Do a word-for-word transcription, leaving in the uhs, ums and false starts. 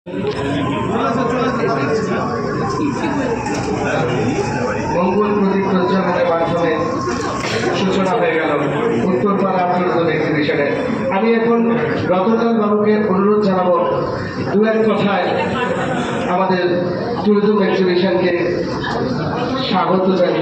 মঙ্গল প্রতীক প্রজ্বলনের মাধ্যমে সূচনা হয়ে গেল উত্তরপাড়া ট্যুরিজম এক্সিবিশনের। আমি এখন রতনলাল বাবুকে অনুরোধ জানাবো দু এক কথায় আমাদের ট্যুরিজম এক্সিবিশনকে স্বাগত জানিয়ে